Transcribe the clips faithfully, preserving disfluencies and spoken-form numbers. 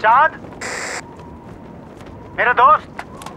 चांद, मेरा दोस्त।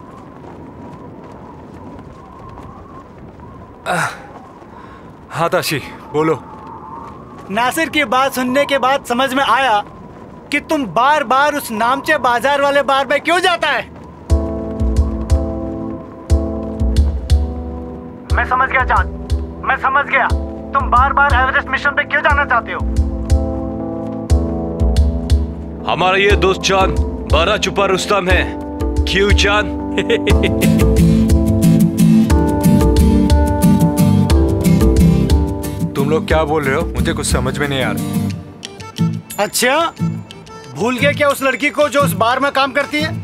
हाँ ताशी, बोलो। नासिर की बात सुनने के बाद समझ में आया कि तुम बार बार उस नामचे बाजार वाले बार में क्यों जाता है। मैं समझ गया चांद, मैं समझ गया तुम बार बार एवरेस्ट मिशन पे क्यों जाना चाहते हो। हमारा ये दोस्त चांद बड़ा छुपा रुस्तम है। क्यों चांद? तुम लोग क्या बोल रहे हो? मुझे कुछ समझ में नहीं आ रहा। अच्छा, भूल गए क्या उस लड़की को जो उस बार में काम करती है?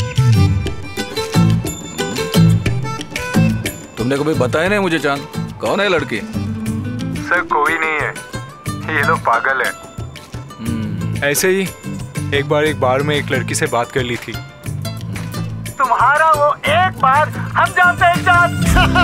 तुमने कभी बताया नहीं मुझे चांद, कौन है लड़की? सर कोई नहीं है, ये लोग पागल है। ऐसे ही एक बार एक बार में एक लड़की से बात कर ली थी। तुम्हारा वो एक बार हम जानते हैं चांद।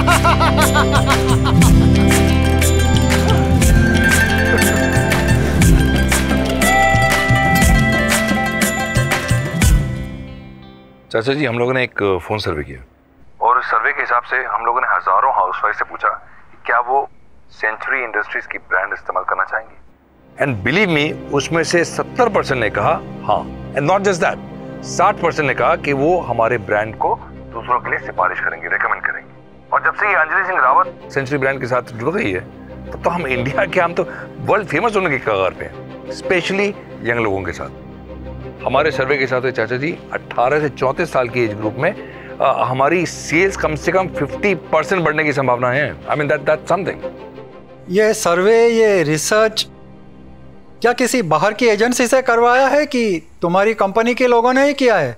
चाचा जी, हम लोगों ने एक फोन सर्वे किया और उस सर्वे के हिसाब से हम लोगों ने हजारों हाउसवाइफ से पूछा कि क्या वो सेंचुरी इंडस्ट्रीज की ब्रांड इस्तेमाल करना चाहेंगी। एंड बिलीव मी, उसमें से सत्तर परसेंट ने कहा हाँ। एंड नॉट जस्ट दैट, साठ परसेंट ने कहा कि वो हमारे ब्रांड को दूसरों के लिए सिफारिश करेंगे, रेकमेंड करेंगे। और जब से ये अंजलि सिंह रावत सेंचुरी ब्रांड के साथ जुड़ गई है, तो, तो हम इंडिया के, हम तो वर्ल्ड फेमस होने के कगार पे हैं, स्पेशली यंग लोगों के साथ। हमारे सर्वे के साथ चाचा जी, अठारह से चौंतीस साल की एज ग्रुप में आ, हमारी सेल्स कम से कम पचास परसेंट बढ़ने की संभावना है। I mean that that's something. ये सर्वे, ये रिसर्च क्या किसी बाहर की एजेंसी से करवाया है कि तुम्हारी कंपनी के लोगों ने ही किया है?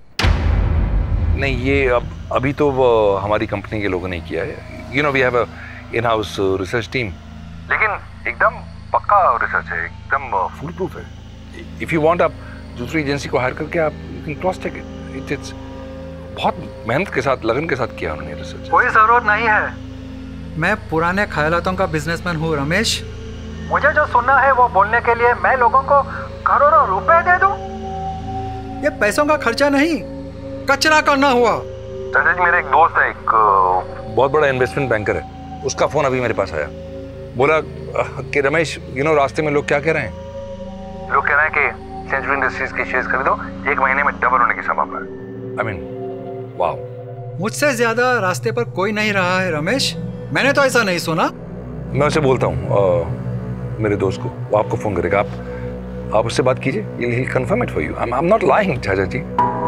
नहीं, ये अब अभी तो वो हमारी कंपनी के लोगों ने किया है। You know, we have a in house research team, लेकिन एकदम पक्का रिसर्च है, एकदम फुल प्रूफ है। इफ यू वांट, आप दूसरी एजेंसी को हायर करके आप you can cross check it. It's बहुत मेहनत के साथ, लगन के साथ किया उन्होंने रिसर्च। कोई जरूरत नहीं है। मैं पुराने ख्यालातों का बिजनेसमैन हूँ रमेश। मुझे जो सुनना है वो बोलने के लिए मैं लोगों को करोड़ों रुपए दे दूं? ये पैसों का खर्चा नहीं, कचरा करना हुआ। चाचा जी, मेरा एक दोस्त है, एक बहुत बड़ा इन्वेस्टमेंट बैंकर है, उसका फोन अभी मेरे पास आया। बोला कि रमेश, यू नो, रास्ते में लोग क्या कह रहे हैं, लोग कह रहे हैं कि सेंचुरी इंडस्ट्रीज के शेयर्स खरीदो, एक महीने में डबल होने की संभावना है। I mean wow. मुझसे ज्यादा रास्ते पर कोई नहीं रहा है रमेश, मैंने तो ऐसा नहीं सुना। मैं उसे बोलता हूँ, मेरे दोस्त को, वो आपको फोन करेगा, आप आप उससे बात कीजिए, he will confirm it for you. I am not lying चाचा जी।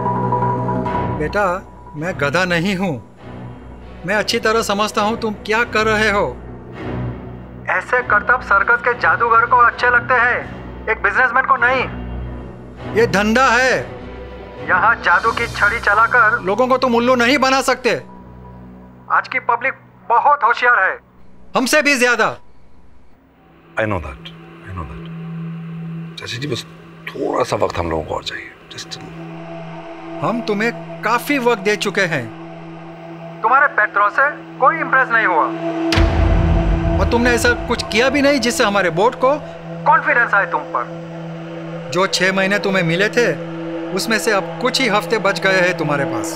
बेटा, मैं गधा नहीं हूँ, मैं अच्छी तरह समझता हूँ तुम क्या कर रहे हो। ऐसे करतब सर्कस के जादूगर को अच्छे लगते हैं, एक बिजनेसमैन को नहीं। ये धंधा है, यहाँ जादू की छड़ी चलाकर लोगों को तुम उल्लू नहीं बना सकते। आज की पब्लिक बहुत होशियार है, हमसे भी ज्यादा। I know that, I know that. चाचा जी, बस थोड़ा सा वक्त हम लोगों को और चाहिए, जस्ट। हम तुम्हें काफी वक्त दे चुके हैं, तुम्हारे पैतरों से कोई इंप्रेस नहीं हुआ, और तुमने ऐसा कुछ किया भी नहीं जिससे हमारे बोर्ड को कॉन्फिडेंस आए तुम पर। जो छह महीने तुम्हें मिले थे, उसमें से अब कुछ ही हफ्ते बच गए हैं तुम्हारे पास।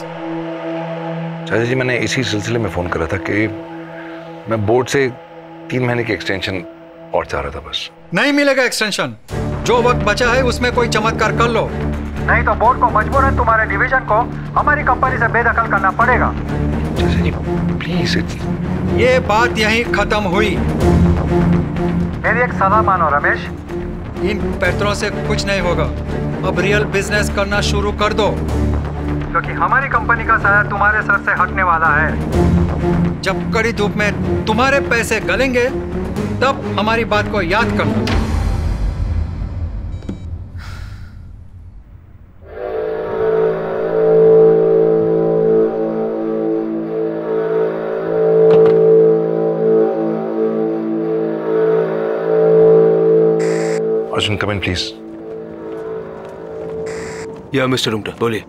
चाचा जी, मैंने इसी सिलसिले में फोन करा था कि मैं बोर्ड से तीन महीने की एक्सटेंशन और चाह रहा था। बस नहीं मिलेगा एक्सटेंशन, जो वक्त बचा है उसमें कोई चमत्कार कर लो, नहीं तो बोर्ड को मजबूरन तुम्हारे डिवीजन को हमारी कंपनी से बेदखल करना पड़ेगा। चाचा जी प्लीज, ये बात यहीं खत्म हुई। मेरी एक सलाह मानो रमेश, इन पैतरों से कुछ नहीं होगा, अब रियल बिजनेस करना शुरू कर दो, क्योंकि हमारी कंपनी का साया तुम्हारे सर से हटने वाला है। जब कड़ी धूप में तुम्हारे पैसे गलेंगे, तब हमारी बात को याद करना। Arjun, come in please. या मिस्टर रुंगटा, बोलिए।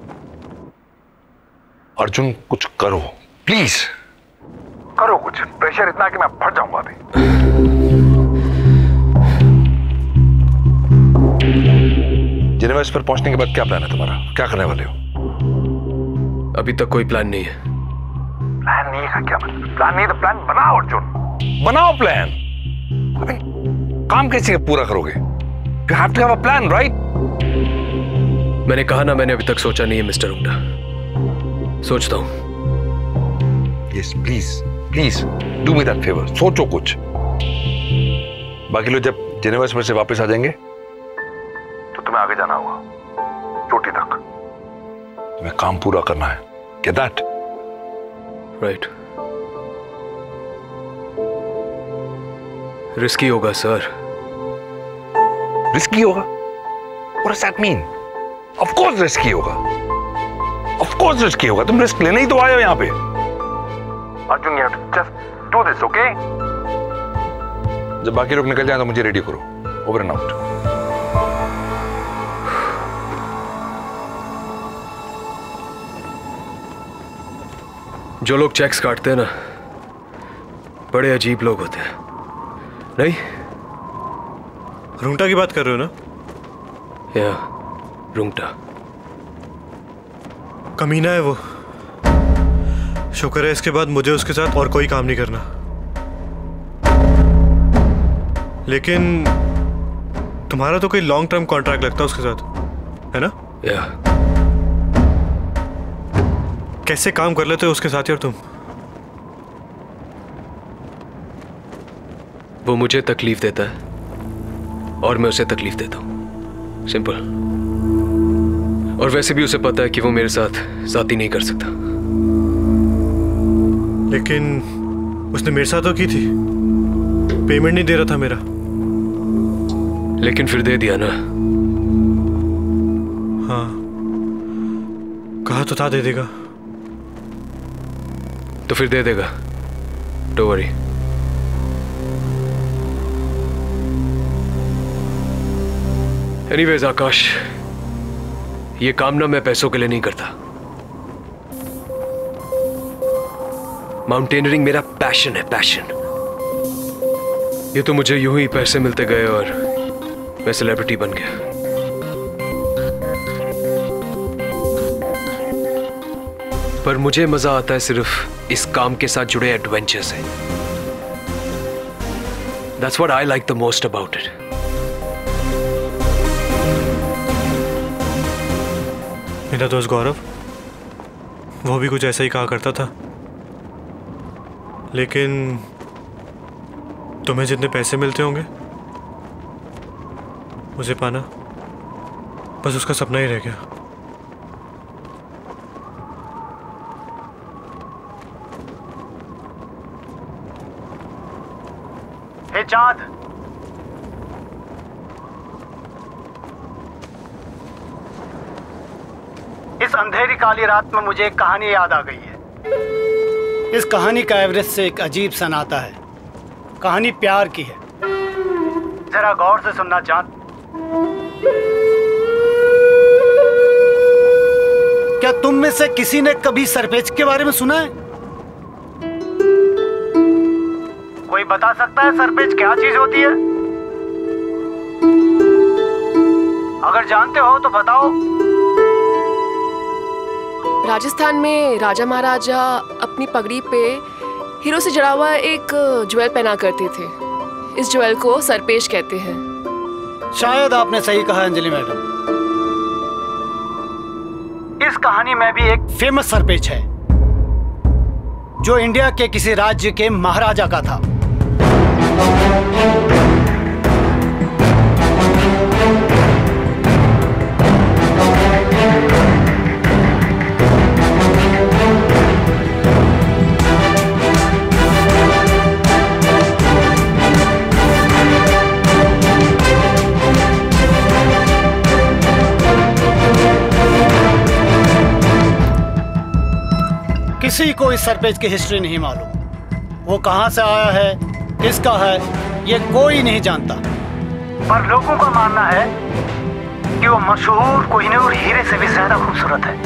अर्जुन, कुछ करो प्लीज, करो कुछ। प्रेशर इतना कि मैं फट जाऊंगा अभी। जिन्हें जेनेवा पर पहुंचने के बाद क्या प्लान है तुम्हारा? क्या करने वाले हो? अभी तक कोई प्लान नहीं है। प्लान नहीं है? क्या मतलब? प्लान नहीं है तो प्लान बनाओ अर्जुन, बनाओ प्लान। अबे काम कैसे पूरा करोगे? You have to have a plan, right? मैंने कहा ना, मैंने अभी तक सोचा नहीं है मिस्टर रुंगटा। सोचता हूं। Yes, please, please, do me that favor. सोचो कुछ। बाकी लोग जब जेनेवा में से वापस आ जाएंगे तो तुम्हें आगे जाना होगा, चोटी तक। तुम्हें काम पूरा करना है। Get that? राइट। रिस्की होगा सर। रिस्की होगा? What does that mean? Of course risky होगा। Of course रिस्की होगा। तुम रिस्क लेने ही तो आए हो यहाँ पे। Arjun, you have to just do this, okay? जब बाकी लोग निकल जाए तो मुझे रेडी करो। Over and out. जो लोग चेक्स काटते हैं ना, बड़े अजीब लोग होते हैं, नहीं? रुंगटा की बात कर रहे हो ना? या रुंगटा कमीना है वो। शुक्र है इसके बाद मुझे उसके साथ और कोई काम नहीं करना। लेकिन तुम्हारा तो कोई लॉन्ग टर्म कॉन्ट्रैक्ट लगता है उसके साथ, है ना? या कैसे काम कर लेते हो उसके साथ यार तुम? वो मुझे तकलीफ देता है और मैं उसे तकलीफ देता हूं, सिंपल। और वैसे भी उसे पता है कि वो मेरे साथ ज्यादती नहीं कर सकता। लेकिन उसने मेरे साथ तो की थी, पेमेंट नहीं दे रहा था मेरा। लेकिन फिर दे दिया ना। हाँ, कहा तो था दे देगा। तो फिर दे देगा, डोंट वरी। एनीवेज आकाश, ये काम ना मैं पैसों के लिए नहीं करता। माउंटेनियरिंग मेरा पैशन है, पैशन। ये तो मुझे यूं ही पैसे मिलते गए और मैं सेलिब्रिटी बन गया। पर मुझे मजा आता है सिर्फ इस काम के साथ जुड़े एडवेंचर से। That's what I like the most about it. मेरा दोस्त गौरव, वो भी कुछ ऐसा ही कहा करता था। लेकिन तुम्हें जितने पैसे मिलते होंगे उसे पाना बस उसका सपना ही रह गया। हे चांद, इस अंधेरी काली रात में मुझे एक कहानी याद आ गई है। इस कहानी का एवरेस्ट से एक अजीब सा नाता है। कहानी प्यार की है। जरा गौर से सुनना चांद। क्या तुम में से किसी ने कभी सरपेच के बारे में सुना है? कोई बता सकता है सरपेच क्या चीज होती है? अगर जानते हो तो बताओ। राजस्थान में राजा महाराजा अपनी पगड़ी पे हीरो से जड़ा हुआ एक ज्वेल पहना करते थे। इस ज्वेल को सरपेश कहते हैं। शायद आपने सही कहा अंजलि मैडम। इस कहानी में भी एक फेमस सरपेच है जो इंडिया के किसी राज्य के महाराजा का था। किसी को इस सरपेच की हिस्ट्री नहीं मालूम। वो कहां से आया है, किसका है, ये कोई नहीं जानता। पर लोगों का मानना है कि वो मशहूर कोहिनूर हीरे से भी ज्यादा खूबसूरत है।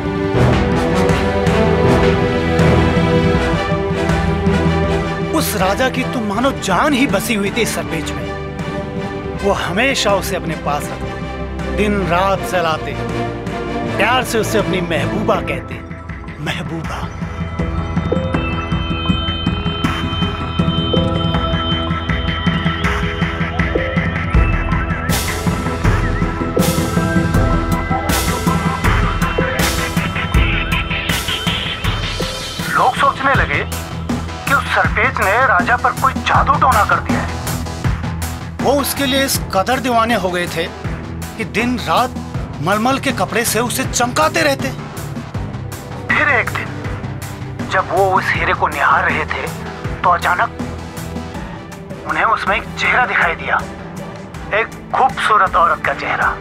उस राजा की तो मानो जान ही बसी हुई थी इस सरपेच में। वो हमेशा उसे अपने पास रखता। दिन रात सहलाते, प्यार से उससे अपनी महबूबा कहते। महबूबा। लोग सोचने लगे कि उस सरपेज ने राजा पर कोई जादू टोना कर दिया है। वो उसके लिए इस कदर दीवाने हो गए थे कि दिन रात मलमल के कपड़े से उसे चमकाते रहते। फिर एक दिन जब वो उस हीरे को निहार रहे थे तो अचानक उन्हें उसमें एक चेहरा दिखाई दिया, एक खूबसूरत औरत का चेहरा।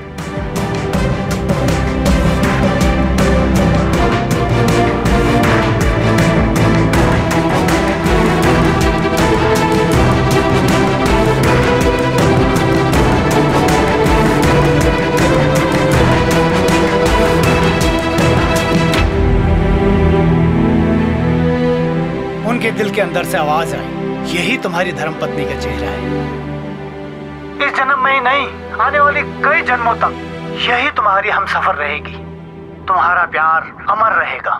उनके दिल के अंदर से आवाज आई, यही तुम्हारी धर्मपत्नी का चेहरा है। इस जन्म में ही नहीं, आने वाले कई जन्मों तक यही तुम्हारी हमसफर रहेगी। तुम्हारा प्यार अमर रहेगा।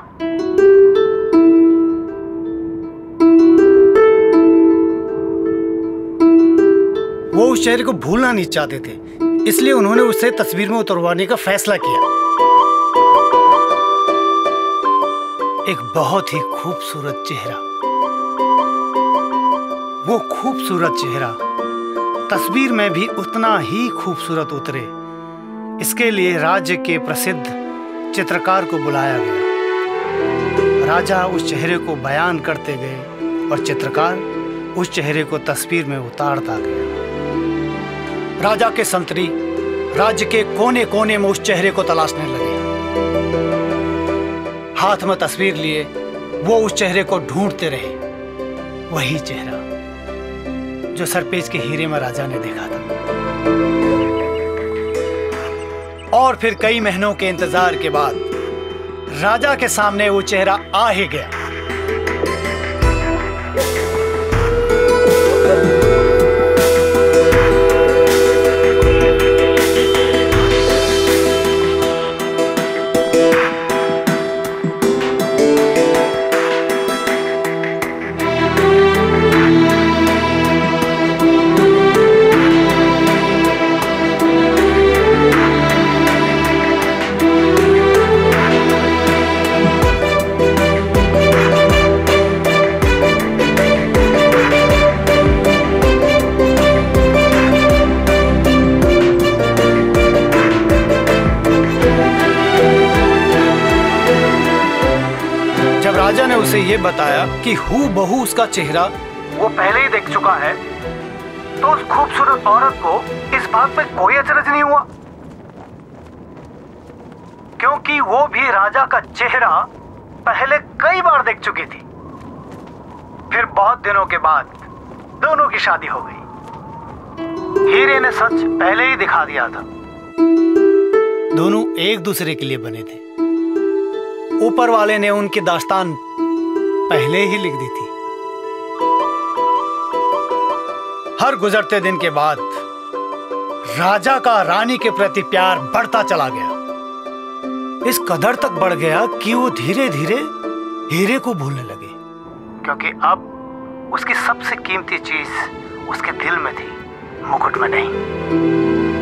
वो उस चेहरे को भूलना नहीं चाहते थे, इसलिए उन्होंने उसे तस्वीर में उतरवाने का फैसला किया। एक बहुत ही खूबसूरत चेहरा। वो खूबसूरत चेहरा तस्वीर में भी उतना ही खूबसूरत उतरे, इसके लिए राज्य के प्रसिद्ध चित्रकार को बुलाया गया। राजा उस चेहरे को बयान करते गए और चित्रकार उस चेहरे को तस्वीर में उतारता गया। राजा के संतरी राज्य के कोने कोने में उस चेहरे को तलाशने लगे। हाथ में तस्वीर लिए वो उस चेहरे को ढूंढते रहे, वही चेहरा जो सरपेज के हीरे में राजा ने देखा था। और फिर कई महीनों के इंतजार के बाद राजा के सामने वो चेहरा आ ही गया। राजा ने उसे यह बताया कि हू बहू उसका चेहरा वो पहले ही देख चुका है, तो उस खूबसूरत औरत को इस बात में कोई अचरज नहीं हुआ, क्योंकि वो भी राजा का चेहरा पहले कई बार देख चुकी थी। फिर बहुत दिनों के बाद दोनों की शादी हो गई। हीरे ने सच पहले ही दिखा दिया था। दोनों एक दूसरे के लिए बने थे। ऊपर वाले ने उनकी दास्तान पहले ही लिख दी थी। हर गुजरते दिन के बाद राजा का रानी के प्रति प्यार बढ़ता चला गया। इस कदर तक बढ़ गया कि वो धीरे धीरे हीरे को भूलने लगे, क्योंकि अब उसकी सबसे कीमती चीज उसके दिल में थी, मुकुट में नहीं।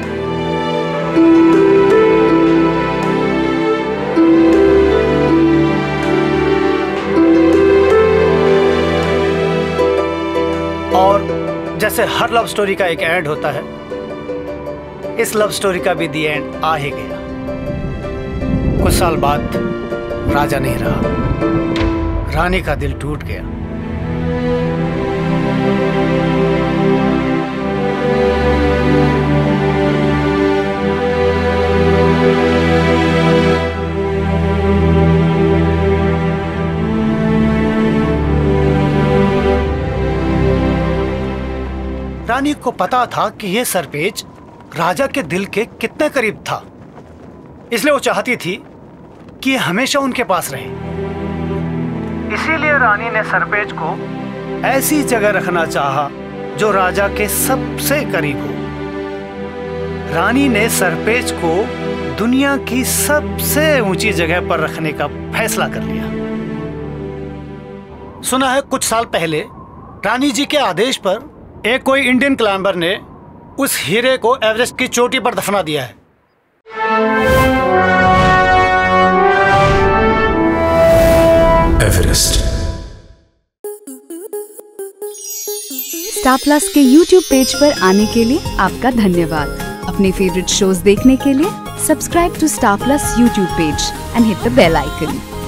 और जैसे हर लव स्टोरी का एक एंड होता है, इस लव स्टोरी का भी दी एंड आ ही गया। कुछ साल बाद राजा नहीं रहा, रानी का दिल टूट गया। रानी को पता था कि यह सरपेज राजा के दिल के कितने करीब था, इसलिए वो चाहती थी कि यह हमेशा उनके पास रहे। इसीलिए रानी ने सरपेज को ऐसी जगह रखना चाहा जो राजा के सबसे करीब हो। रानी ने सरपेज को दुनिया की सबसे ऊंची जगह पर रखने का फैसला कर लिया। सुना है कुछ साल पहले रानी जी के आदेश पर एक कोई इंडियन क्लाइंबर ने उस हीरे को एवरेस्ट की चोटी पर दफना दिया है। एवरेस्ट। स्टार प्लस के यूट्यूब पेज पर आने के लिए आपका धन्यवाद। अपने फेवरेट शोज देखने के लिए subscribe to Star Plus YouTube page and hit the bell icon.